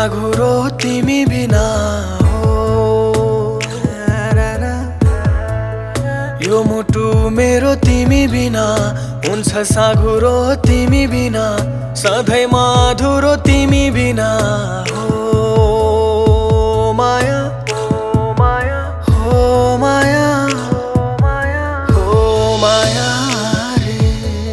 साँघुरो तिमी बिना हो। यो मुटु मेरो तिमी बिना हुन्छ साँघुरो तिमी बिना, सधैँ मधुरो तिमी बिना हो। माया हो माया हो माया हो माया रे।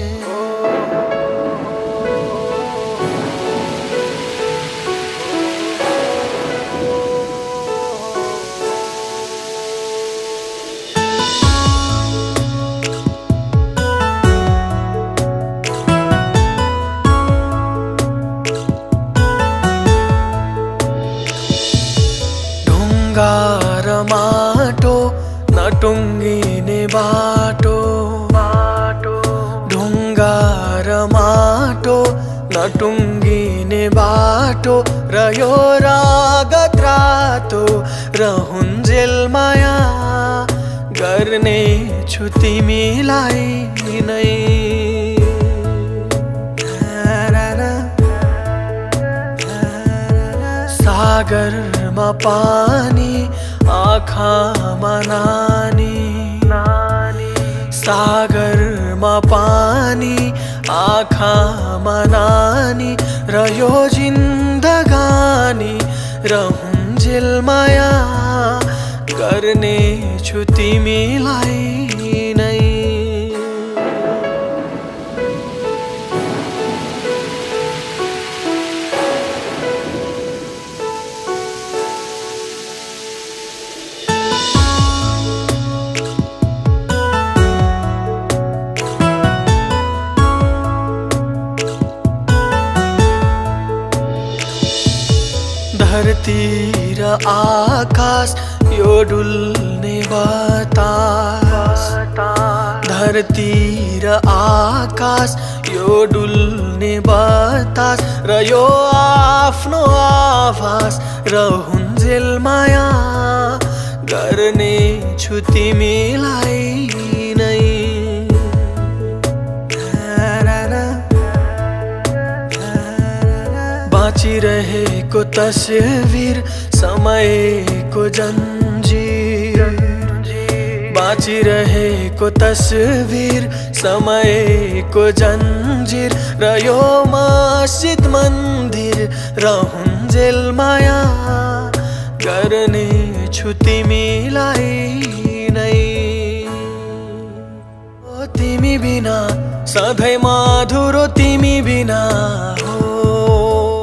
ढुङ्गा र माटो नटुङ्गिने बाटो, ढुङ्गा र माटो नटुङ्गिने बाटो, र यो रागत रातो र हुन्जेल माया गर्ने छु तिमीलाई नै। सागरमा पानी आँखामा नानी, सागरमा पानी आँखामा नानी, र यो जिन्दगानी र हुन्जेल माया गर्ने छु तिमीलाई नै। धरती र आकाश यो डुल्ने बतास, धरती र आकाश यो डुल्ने बतास, र यो आफ्नो आभास र हुन्जेल माया गर्ने छु तिमीलाई नै। बाँचिरहेको तस्बिर समयको जन्जिर, बाँचिरहेको तस्बिर समयको जन्जिर, र यो मस्जिद मन्दिर र हुन्जेल माया गर्ने छु तिमीलाई नै। ओ तिमी बिना सधैँ मधुरो तिमी बिना हो।